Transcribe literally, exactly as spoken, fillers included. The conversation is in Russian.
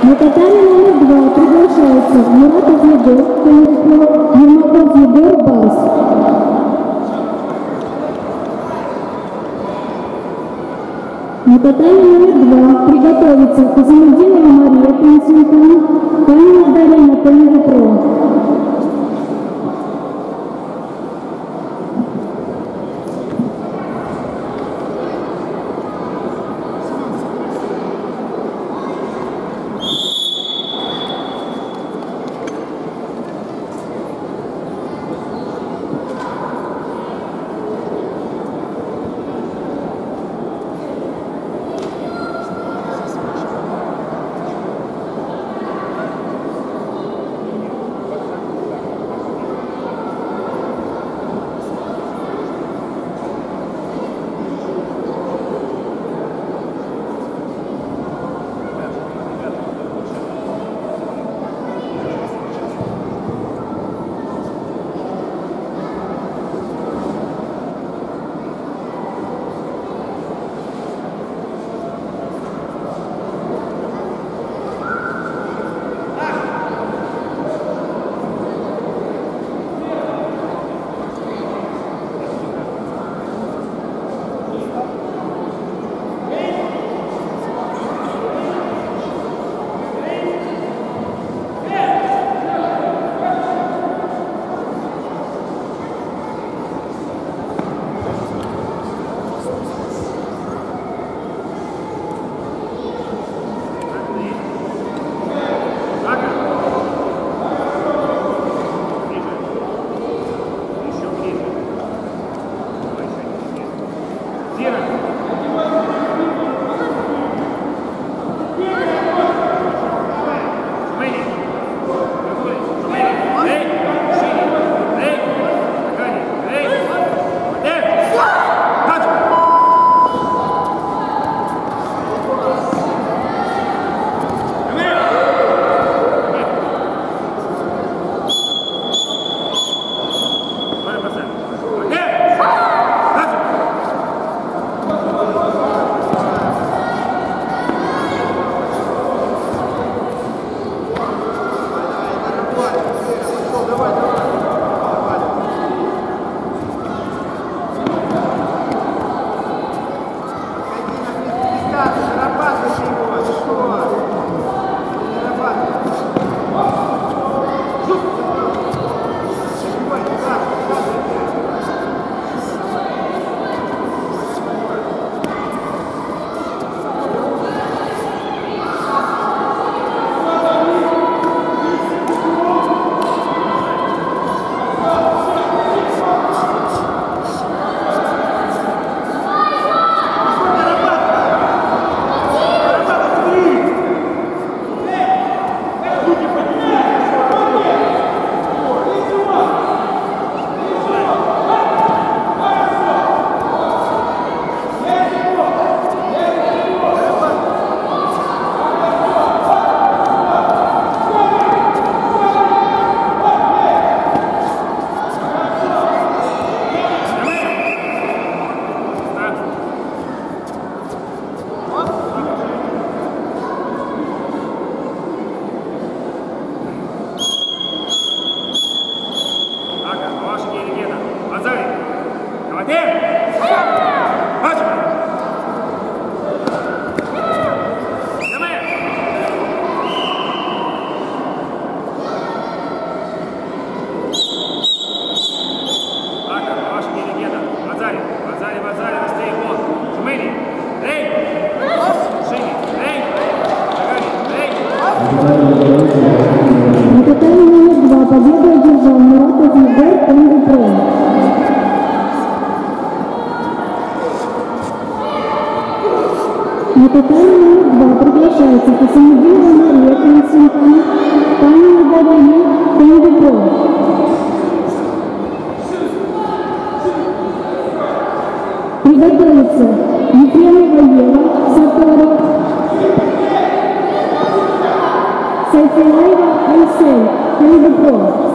На татами номер два приглашается Муратов Егор, Ермаков Егор, бас. На татами номер два приготовится Кузмудинова Мария Пенсенкова, Каменев Дарья, Тенго Про. На татами номер два победу одержал Муратов Егор, Тенго Про. На татами номер два приглашается Кузмудинова Мария Пенсенкова, Каменев Дарья, Тенго Про. Приготовиться Ефремова Ева, Сатора, Сайфулаева Айсель, Тенго Про.